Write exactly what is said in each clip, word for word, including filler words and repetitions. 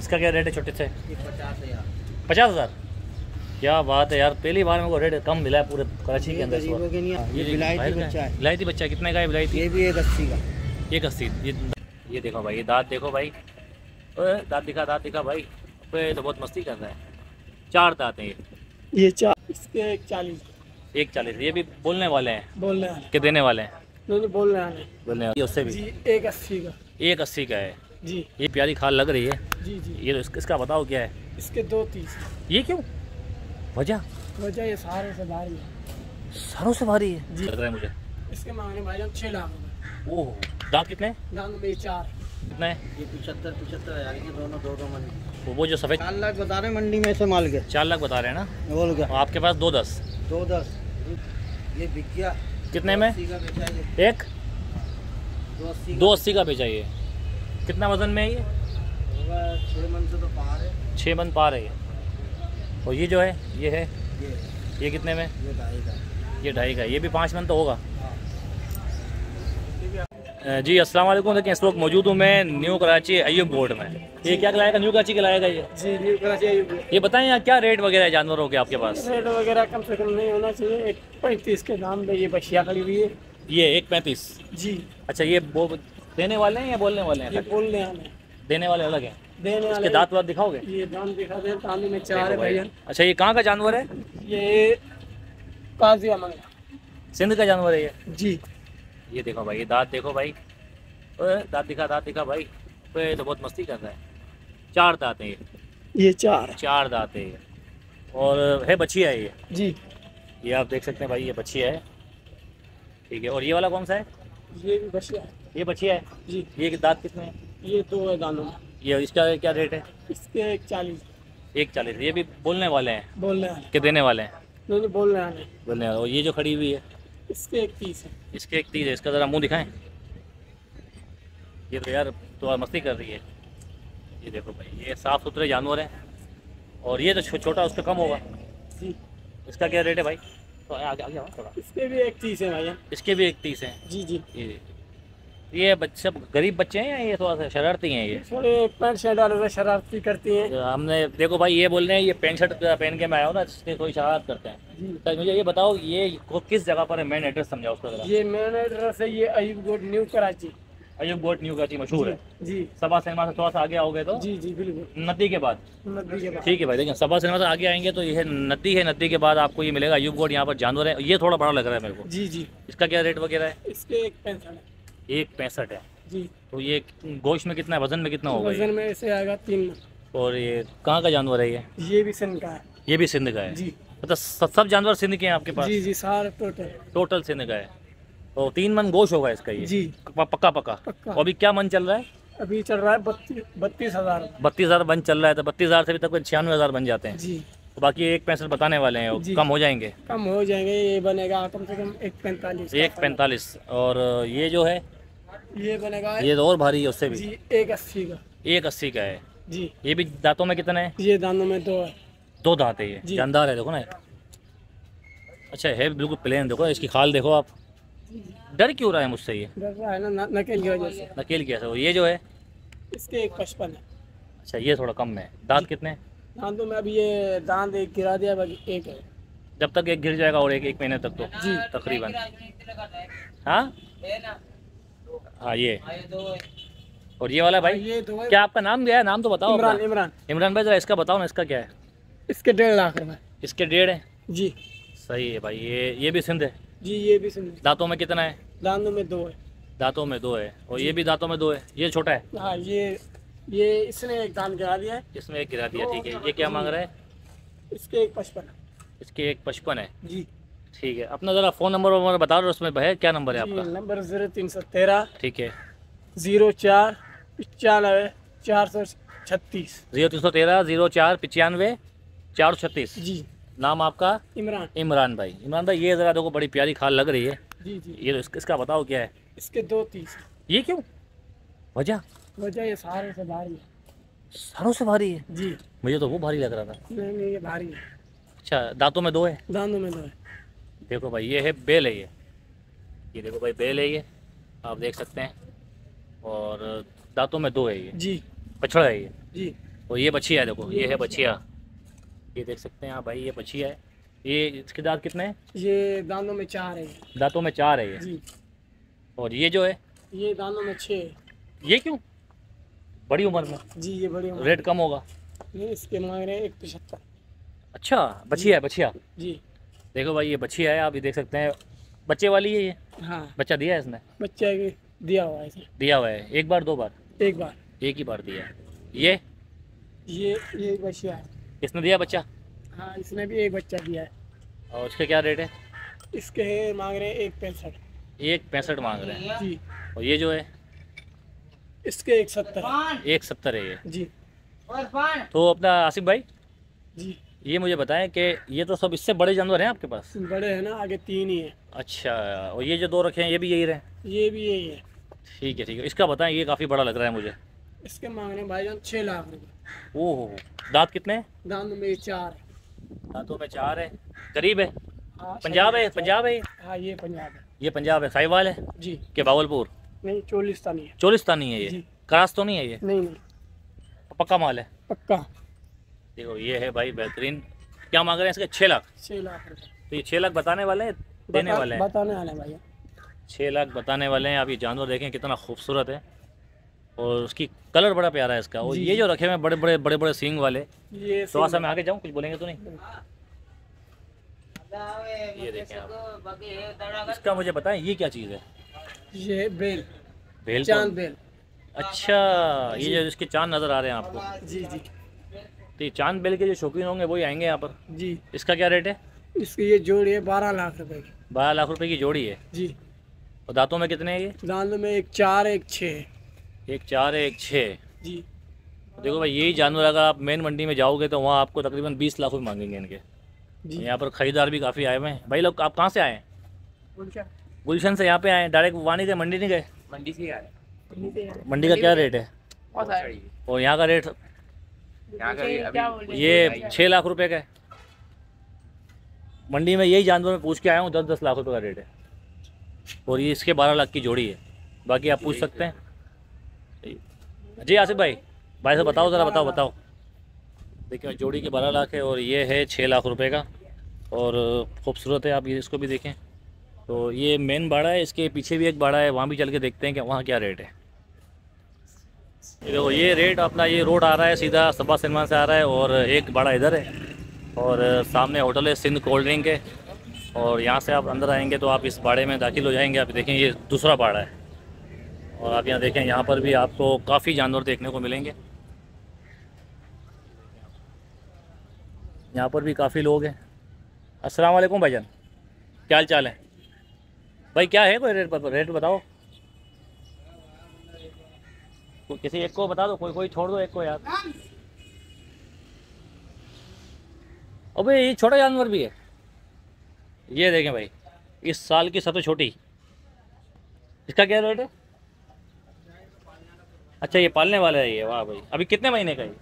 इसका क्या रेट है छोटे से? पचास हजार पचास हज़ार क्या बात है यार, पहली बार मेरे को रेट कम मिला है पूरे कराची के अंदर। गरीबों के लिए ये विलायती बच्चा है। विलायती बच्चा कितने का है विलायती? ये भी एक अस्सी का। एक अस्सी। ये ये देखो भाई, ये दांत देखो भाई, ओए दांत दिखा, दांत दिखा भाई। ओए तो बहुत मस्ती कर रहा है। चार दांत हैं ये। ये चार, इसके एक चालीस। एक चालीस। ये भी बोलने वाले हैं? बोलने वाले कि देने वाले हैं? नहीं नहीं बोलने वाले। बोलने वाले उससे भी जी एक अस्सी का। एक अस्सी का है जी। ये प्यारी खाल लग रही है। जी जी। ये तो इसका, इसका बताओ क्या है? इसके दो तीस। ये क्यों? वजह? वजह ये सारे से भारी है। सारों से भारी है जी। लग रहा है मुझे। इसके मांगने भाईजान छः लाख रुपए। ओह, दांत कितने? दाम में चार। कितना है? ये पचहत्तर पचहत्तर हजार के दोनों दो दो मंडी। वो वो जो सफ़ेद चार लाख बता रहे मंडी में से माल के। चार लाख बता रहे हैं ना? बोल गया और आपके पास दो दस। दो दस। ये बिक गया कितने में? अस्सी का बेचा ये। एक दो अस्सी दो अस्सी का बेचा ये। कितना वजन में है ये? होगा छः मन से तो पार है। छः मन पार है ये। और ये जो है ये है ये ये कितने में? ये ढाई का। ये ढाई का। ये भी पाँच मन तो होगा। हाँ। अ, जी अस्सलाम वालेकुम। देखिए इस वक्त मौजूद हूँ मैं न्यू कराची अयूब बोर्ड में। ये क्या लाएगा? न्यू कराची के लाएगा ये? जी न्यू कराची। ये बताएं यहाँ क्या रेट वगैरह है जानवरों के आपके पास? रेट वगैरह कम से कम नहीं होना चाहिए। एक पैंतीस के दाम पे ये बछिया खड़ी हुई है। ये एक पैंतीस। जी। अच्छा, ये वो देने वाले हैं या बोलने वाले हैं? ये बोलने वाले। देने वाले अलग हैं। देने वाले। इसके दांत वात दिखाओगे? ये दाम दिखा दे। दाम में चार है भैया। अच्छा, ये कहाँ का जानवर है? ये काजिया मंगला सिंध का जानवर है ये? जी। ये देखो भाई, ये दांत देखो भाई, ओए दांत दिखा, दांत दिखा भाई। ओए तो बहुत मस्ती कर रहा है। चार दांत हैं ये। ये चार। चार दांत है ये। और है बछिया है ये। जी। ये आप देख सकते हैं भाई, ये बछिया है। ठीक है। और ये वाला कौन सा है? ये भी बछिया है। ये बछिया है जी। ये दांत कितने हैं? ये दो है दानों में। ये इसका क्या रेट है? इसके एक चालीस। एक चालीस। ये भी बोलने वाले हैं बोलने वाले। कि देने वाले हैं? नहीं नहीं बोलने वाले। बोलने वाले। और ये जो खड़ी हुई है इसके एक तीस है। इसके एक तीस है। इसका ज़रा मुंह दिखाएं। ये तो यार तो मस्ती कर रही है। ये देखो भाई, ये साफ़ सुथरे जानवर हैं। और ये तो छो, छोटा उस पर कम होगा। जी। इसका क्या रेट है भाई? तो आगे आगे आओ थोड़ा। इसके भी एक तीस है भैया। इसके भी एक तीस हैं। जी जी। ये ये बच्चे सब गरीब बच्चे हैं या ये थोड़ा सा शरारती हैं? ये थोड़े पैंट शर्ट वाले से शरारती करती हैं। हमने देखो भाई, ये बोल रहे हैं ये पैंट शर्ट पहन के मैं आया हूँ ना, इसके कोई शरारत करते हैं। जी। तो मुझे ये बताओ, ये को किस जगह पर है? मेन एड्रेस समझाओ उसका जरा। ये मेन एड्रेस है। ये अयूब गोड न्यू कराची। अयूब गोट न्यू कराची मशहूर है। जी। सभा सिनेमा से थोड़ा सा आगे आओगे तो जी जी बिल्कुल नदी के बाद। नदी के बाद। ठीक है भाई, देखिए सभा सिनेमा से आगे आएंगे तो ये नदी है। नदी के बाद आपको ये मिलेगा अयूब गोट। यहाँ पर जानवर है। ये थोड़ा बड़ा लग रहा है मेरे को। जी जी। इसका क्या रेट वगैरह है? इसके एक पैंसठ है। एक पैंसठ है। जी। तो ये गोश्त में कितना है? वजन में कितना होगा वजन ये? में ऐसे आएगा तीन मन। और ये कहाँ का जानवर है ये? ये भी सिंध का है। ये भी सिंध का है? जी। मतलब सब सब जानवर सिंध के हैं आपके पास? जी जी सारे टोटल। टोटल सिंध का है। तो तीन मन गोश्त होगा इसका ये? जी। पक्का पक्का। पक्का। और अभी क्या मन चल रहा है? अभी चल रहा है बत्तीस बत्तीस हजार। बत्तीस हज़ार बन चल रहा है। तो बत्तीस हज़ार से भी तक छियानवे हज़ार बन जाते हैं। जी। तो बाकी एक पैंसठ बताने वाले हैं, जी। कम हो जाएंगे? कम हो जाएंगे। ये बनेगा कम से कम एक पैंतालीस। एक पैंतालीस। और ये जो है ये बनेगा। ये तो और भारी है उससे भी। जी एक अस्सी का। एक अस्सी का है। जी। ये भी दांतों में कितना है? ये दानों में दो है। दो दांत है ये। जी। जानदार है देखो ना। अच्छा है बिल्कुल प्लेन। देखो इसकी खाल देखो आप। डर क्यों रहा है मुझसे ये? डर रहा है ना नकेल की वजह से। नकेल कैसे हो? ये जो है इसके एक पचपन है। अच्छा, ये थोड़ा कम है। दांत कितने? दांतों में अभी ये दांत एक गिरा दिया, बाकी एक है। जब तक एक गिर जाएगा और एक एक महीने तक तो जी तकरीबन। हाँ हाँ ये। और ये वाला भाई ये दो है। क्या आपका नाम क्या है? नाम तो बताओ। इमरान। अपना। इमरान। इमरान भाई जरा इसका बताओ ना, इसका क्या है? इसके डेढ़ लाख रुपए। इसके डेढ़ है। जी। सही है भाई। ये ये भी सिंध है। जी ये भी सुन। दांतों में कितना है? दांतों में दो है। दांतों में दो है। और ये भी दांतों में दो है। ये छोटा है। हाँ ये ये इसने एक दांत गिरा दिया है। इसमें एक गिरा दिया। ठीक है। ये क्या मांग रहा है? इसके एक पचपन है। इसके एक पचपन है। जी। ठीक है। अपना ज़रा फ़ोन नंबर वगैरह बता दो उसमें है। क्या नंबर है जी, आपका? नंबर जीरो तीन सौ तेरह ठीक है। जीरो चार पचानवे चार सौ छत्तीस। जीरो तीन सौ तेरह जीरो चार पचानवे चार सौ छत्तीस। जी। नाम आपका? इमरान। इमरान भाई। इमरान भाई ये ज़रा देखो बड़ी प्यारी खाल लग रही है। जी जी। ये इस, इसका बताओ क्या है? इसके दो तीस। ये क्यों? वजह? वजह ये सारे से भारी है। सारों से भारी है? जी। मुझे तो वो भारी लग रहा था। नहीं नहीं ये भारी है। अच्छा, दांतों में दो है। दांतों में दो है। देखो भाई, ये है बेल है। ये ये देखो भाई, बेल है ये, आप देख सकते हैं। और दांतों में दो है ये। जी। बछड़ा है ये। जी। और ये बछिया है, देखो ये है बछिया, ये देख सकते हैं आप भाई, ये बछिया है। ये इसके दांत कितने हैं? ये दांतों में चार है। दांतों में चार है ये जी। और ये जो है ये दांतों में छः है। ये क्यों? बड़ी उम्र में? जी ये बड़ी उम्र। रेट कम होगा? नहीं, इसके मांग रहे हैं एक पचहत्तर। अच्छा, बछिया है, बछिया। जी। देखो भाई ये बछिया है, आप ये देख सकते हैं, बच्चे वाली है ये? हाँ, बच्चा दिया है इसने? बच्चा के दिया हुआ है इसे। दिया हुआ है, एक बार दो बार? एक बार। एक ही बार दिया है। ये ये ये बछिया है। किसने दिया बच्चा? हाँ, इसने भी एक बच्चा दिया है। और उसके क्या रेट है? इसके है मांग रहे हैं एक पैंसठ। एक पैंसठ मांग रहे हैं। जी। और ये जो है इसके एक सत्तर। एक सत्तर है ये। जी। तो अपना आसिफ भाई जी। ये मुझे बताएं कि ये तो सब इससे बड़े जानवर हैं आपके पास? बड़े हैं ना, आगे तीन ही है। अच्छा, और ये जो दो रखे हैं ये भी यही रहे? ये भी यही है। ठीक है ठीक है, इसका बताएं, ये काफ़ी बड़ा लग रहा है मुझे। इसके मांग रहे हैं भाईजान छः लाख रुपए। ओहो, दांत कितने हैं? दांतों में चार है। दांतों में चार है, गरीब है? हाँ, पंजाब है? पंजाब है? हाँ, ये पंजाब है। ये पंजाब है, साहिवाल है जी। कि बावलपुर? नहीं, चोलिस्तानी है। चोलिस्तानी है ये? जी। क्रास तो नहीं है ये? नहीं नहीं, पक्का माल है? पक्का। देखो ये है भाई बेहतरीन। क्या मांग रहे हैं इसके? छः लाख? छः लाख रुपए तो ये छः लाख बताने वाले हैं, देने बता, वाले हैं? बताने वाले हैं भैया। छः लाख बताने वाले हैं। आप ये जानवर देखें कितना खूबसूरत है और उसकी कलर बड़ा प्यारा है इसका। और जी। ये जो रखे हुए हैं बड़े बड़े बड़े बड़े सींग वाले, ये थोड़ा सा मैं आगे जाऊँ, कुछ बोलेंगे तो नहीं? ये देखें आप, इसका मुझे बताएं ये क्या चीज़ है? ये बेल, भेल? चांद बेल। अच्छा, ये जो इसके चांद नज़र आ रहे हैं आपको, जी जी तो ये चांद बेल के जो शौकीन होंगे वही आएंगे यहाँ पर। जी। इसका क्या रेट है? इसकी ये जोड़ी है बारह लाख रुपए की। बारह लाख रुपए की जोड़ी है। जी। और दांतों में कितने हैं ये? दांतों में एक चार एक छः है। एक चार है, एक छः। जी। देखो भाई यही जानवर अगर आप मेन मंडी में जाओगे तो वहाँ आपको तकरीबन बीस लाख रुपये मांगेंगे इनके। जी। यहाँ पर ख़रीदार भी काफ़ी आए हुए हैं। भाई लोग आप कहाँ से आए हैं? गुलशन। गुलशन से यहाँ पे आए, डायरेक्ट वानी के मंडी नहीं गए? मंडी से आए। मंडी का क्या रेट है? और और यहाँ का रेट? ये छः लाख रुपए का है। मंडी में यही जानवर में पूछ के आया हूँ, दस दस लाख रुपए का रेट है। और ये इसके बारह लाख की जोड़ी है। बाकी आप पूछ सकते हैं। जी आसिफ भाई, भाई से बताओ ज़रा, बताओ बताओ। देखिए जोड़ी के बारह लाख है और ये है छः लाख रुपए का और खूबसूरत है। आप ये इसको भी देखें। तो ये मेन बाड़ा है, इसके पीछे भी एक बाड़ा है, वहाँ भी चल के देखते हैं कि वहाँ क्या रेट है। ये देखो ये रेट अपना, ये रोड आ रहा है सीधा सबा सिनेमा से आ रहा है और एक बाड़ा इधर है और सामने होटल है सिंध कोल्ड ड्रिंक है। और यहाँ से आप अंदर आएंगे तो आप इस बाड़े में दाखिल हो जाएंगे। आप देखें ये दूसरा बाड़ा है और आप यहाँ देखें, यहाँ पर भी आपको काफ़ी जानवर देखने को मिलेंगे। यहाँ पर भी काफ़ी लोग हैं। अस्सलाम वालेकुम भाईजान, क्या हाल चाल है भाई? क्या है कोई रेट पर रेट बताओ, कोई किसी एक को बता दो, कोई कोई छोड़ दो एक को यार। अबे ये छोटा जानवर भी है। ये देखें भाई, इस साल की सबसे छोटी, इसका क्या रेट है? अच्छा ये पालने वाला है ये, वाह भाई। अभी कितने महीने का है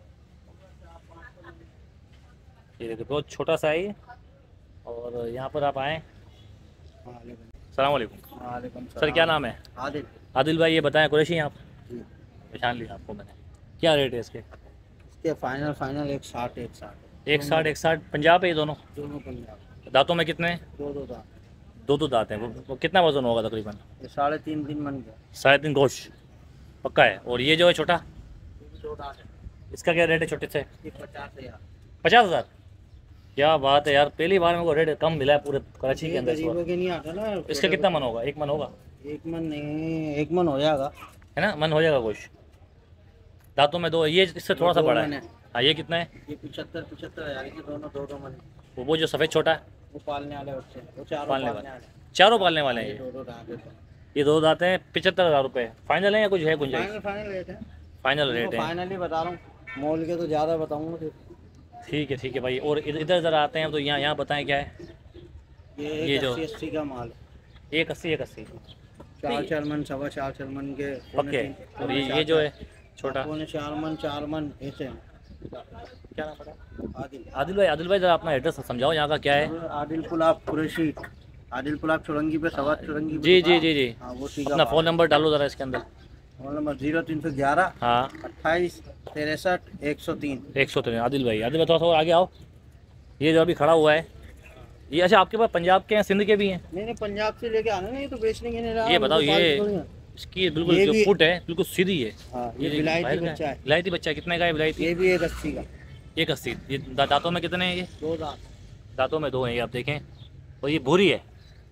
ये? देखो बहुत छोटा सा है ये। और यहाँ पर आप आएँ। सलाम वालेकुम सर, क्या नाम है? आदिल। आदिल भाई, ये बताएं कुरैशी हैं आप? पहचान लिया आपको मैंने। क्या रेट है इसके? इसके फाइनल फाइनल एक साठ एक साठ एक साठ एक साठ पंजाब है ये दोनों? दोनों पंजाब। दांतों में कितने हैं? दो दो दांत। दो दो दांत हैं। वो, वो कितना वजन होगा तकरीबन? ये साढ़े तीन दिन बन गया। साढ़े तीन गोश्त पक्का है। और ये जो है छोटा, ये भी दो दांत है। इसका क्या रेट है छोटे से? ये पचास हज़ार। पचास हज़ार? क्या बात है यार, पहली बार मेरे को रेट कम मिला है पूरे कराची के अंदर इस गरीबों बार। के नहीं आता ना। इसका कितना मन होगा? एक मन होगा? एक मन नहीं, एक मन हो जाएगा, है ना, मन हो जाएगा गोश्त। दांतों में दो, ये इससे थोड़ा सा दो बड़ा मन है। है। हाँ ये कितना है? ये पिछहत्तर पिछहत्तर हज़ार के दोनों दो दो मन। वो वो जो सफ़ेद छोटा है वो पालने वाले बच्चे हैं, वो चारों पालने पालने वाले, वाले। चारों पालने वाले हैं ये ये। दो दो दांत है। ये दो दांत हैं, पचहत्तर हज़ार रुपये फाइनल है या कुछ है गुंजाइश? फाइनल फाइनल रेट है। फाइनल रेट है। फाइनल ही बता रहा हूँ, मोल के तो ज़्यादा बताऊँगा फिर। ठीक है ठीक है भाई। और इधर इधर ज़रा आते हैं तो यहाँ यहाँ बताएं क्या है? ये ये जो- अस्सी अस्सी का माल है। एक अस्सी एक अस्सी चार चार मन सवा चार चार मन के ओके। और ये ये जो है छोटा, पौने चार मन चार मन ऐसे हैं। क्या नाम पड़ा? आदिल। आदिल भाई, आदिल भाई ज़रा अपना एड्रेस समझाओ यहाँ का क्या है? आदिल पुलाव कुरैशी, आदिल पुलाव चुरंगी पे सवा चुरंगी पे जी जी दुकान। जी जी। हाँ वो ठीक है। अपना फ़ोन नंबर डालो ज़रा इसके अंदर। फोन नंबर जीरो तीन सौ ग्यारह हाँ अट्ठाईस तिरसठ एक सौ तीन। एक सौ तीन। आदिल भाई, आदिल बताओ थोड़ा आगे आओ। ये जो अभी खड़ा हुआ है ये, अच्छा आपके पास पंजाब के हैं, सिंध के भी हैं? नहीं नहीं, पंजाब से लेके आना ना, ये तो बेचने के नहीं रहा। ये बताओ, ये इसकी बिल्कुल ये जो भी- फुट है बिल्कुल सीधी है। हाँ, ये विलायती बच्चा है। विलायती बच्चा है। कितने का है विलायती? ये भी एक अस्सी का। एक अस्सी। ये दा- दांतों में कितने हैं ये? दो दांत। दांतों में दो हैं ये, आप देखें। और ये भूरी है।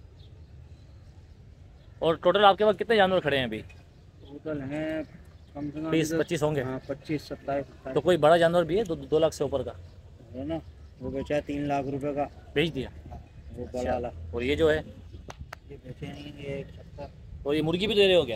और टोटल आपके पास कितने जानवर खड़े हैं अभी? टोटल है कम से कम बीस पच्चीस होंगे। हाँ, पच्चीस सत्ताईस तो सत्ताईस कोई बड़ा जानवर भी है दो, दो लाख से ऊपर का? है ना। वो बेचा है तीन लाख रुपए का। बेच दिया? वो बड़ा वाला। और ये जो है, ये बेचे नहीं, ये एक सत्तर। और ये मुर्गी भी दे रहे हो क्या?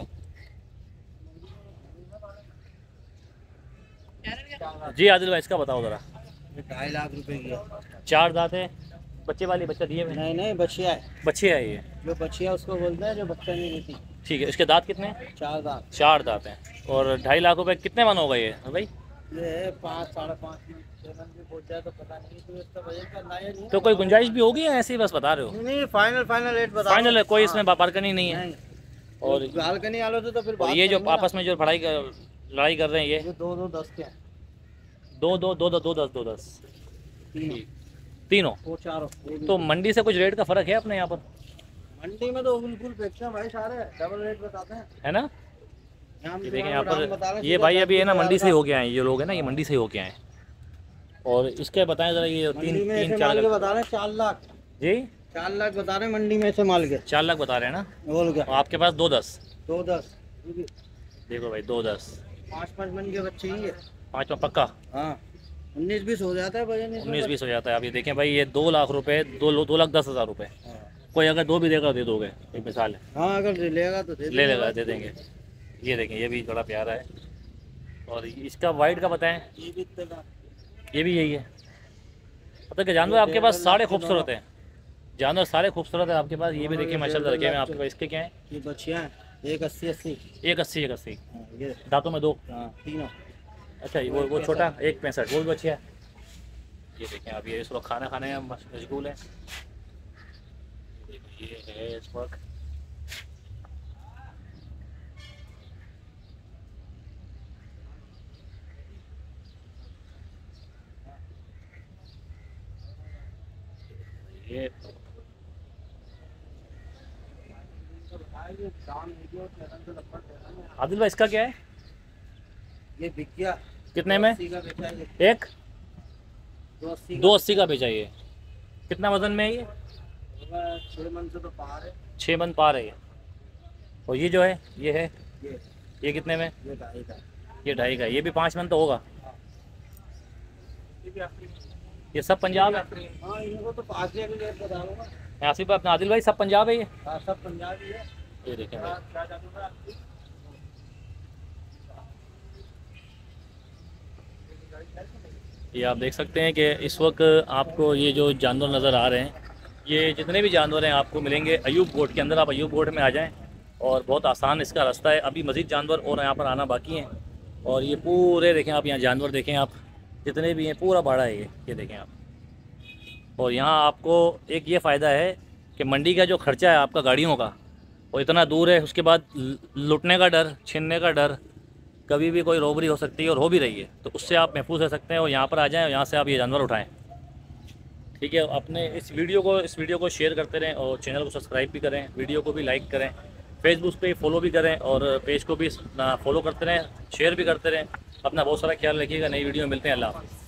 जी आदिल भाई, इसका बताओ ज़रा। ये ढाई लाख रुपए की है। चार दांत है, बच्चे वाली, बच्चा दिए हुए हैं? नहीं नहीं, बछिया है। बच्चे है ये? जो बछिया उसको बोलते हैं जो बच्चा नहीं देती। ठीक है। इसके दांत कितने हैं? चार दांत। चार दांत हैं। और ढाई लाख रुपए कितने मन होगा ये हाँ भाई? ये है पाँच साढ़े पाँच में छः मन भी पहुँच जाए तो पता नहीं, तो इसका वजन का अंदाजा नहीं है। तो कोई गुंजाइश भी होगी या ऐसे ही बस बता रहे हो? नहीं नहीं, फाइनल फाइनल रेट बता। फाइनल है, कोई इसमें बारकनी नहीं है। नहीं। और और बालकनी वालों से तो फिर और बात ये जो करेंगे ना। आपस में जो लड़ाई कर लड़ाई कर रहे हैं ये ये दो दो दस के हैं। दो दो दो दो दो दस दो दस तीनों। तीनों। वो चारों। वो भी- तो मंडी से कुछ रेट का फर्क है अपने यहाँ पर, मंडी में तो बिल्कुल बेचते हैं भाई, सारे डबल रेट बताते हैं। है ना? हम ये देखें यहाँ दाम बता रहे पर, हैं, ये सीधा भाई अभी है ना दस मंडी से ही हजार होके आए हैं, ये लोग है ना, ये मंडी से ही होके आए हैं। और इसके बताएं ज़रा, ये का। तीन मंडी में तीन ऐसे चार माल के लाख बता रहे हैं चार लाख। जी चार लाख बता रहे हैं मंडी में ऐसे माल के। चार लाख बता रहे हैं ना? बोल गया। और आपके पास दो दस। दो दस। देखो भाई, दो दस पाँच पाँच मन के बच्चे ही है। पाँच में पक्का हाँ, उन्नीस बीस हो जाता है वजन इसमें। उन्नीस बीस हो जाता है। आप ये देखें भाई, ये दो लाख रुपए, दो दो लाख दस हज़ार रुपये। हाँ। कोई अगर दो भी देगा दे दोगे, एक मिसाल है। हाँ, अगर लेगा तो दे ले देंगे। लेगा, दे देंगे। ये देखें, ये भी बड़ा प्यारा है। और इसका वाइट का बताएं। ये भी इतने का। ये भी यही है। पता है कि जानवर आपके पास सारे खूबसूरत हैं, जानवर सारे खूबसूरत है आपके पास। ये भी देखिए माशाल्लाह रखे हैं आपके पास। इसके क्या है? ये बच्चियाँ हैं, एक अस्सी अस्सी। एक अस्सी एक अस्सी। हाँ, ये दांतों में दो। हाँ तीनों। अच्छा, ये वो वो छोटा एक पैंसठ, वो भी अच्छी है। ये देखें, अब ये इस वक्त खाना खाने में मश- मशगूल है। देखो ये है इस वक्त। ये आदिल भाई, इसका क्या है? ये बिक गया। कितने में? अस्सी का बेचा है ये। एक दो अस्सी दो अस्सी का बेचा ये। कितना वजन में है ये? का छः मन से तो पार है। छः मन पार है ये। और ये जो है ये है, ये ये कितने में? ये ढाई का। ये ढाई का। ये भी पाँच मन तो होगा। ये भी आपकी। ये सब पंजाब है? हाँ, इनको तो पाँच के रेट बता रहा हूँ। आसिफ भाई, अपना आदिल भाई, सब पंजाब है ये? हाँ, सब पंजाबी है। ये देखें भाई। क्या जानवर है आपकी? ये आप देख सकते हैं कि इस वक्त आपको ये जो जानवर नज़र आ रहे हैं, ये जितने भी जानवर हैं आपको मिलेंगे अयूब गोट के अंदर। आप अयूब गोट में आ जाएं और बहुत आसान इसका रास्ता है। अभी मज़ीद जानवर और यहाँ पर आना बाकी हैं। और ये पूरे देखें आप, यहाँ जानवर देखें आप, जितने भी हैं पूरा भाड़ा है ये ये देखें आप। और यहाँ आपको एक ये फ़ायदा है कि मंडी का जो खर्चा है आपका गाड़ियों का, वो इतना दूर है, उसके बाद लुटने का डर, छीनने का डर, कभी भी कोई रॉबरी हो सकती है और हो भी रही है, तो उससे आप महफूज रह सकते हैं। और यहाँ पर आ जाएं और यहाँ से आप ये जानवर उठाएं। ठीक है, अपने इस वीडियो को इस वीडियो को शेयर करते रहें और चैनल को सब्सक्राइब भी करें, वीडियो को भी लाइक करें, फेसबुक पे फॉलो भी करें और पेज को भी फॉलो करते रहें, शेयर भी करते रहें। अपना बहुत सारा ख्याल रखिएगा। नई वीडियो में मिलते हैं। अल्लाह हाफ़िज़।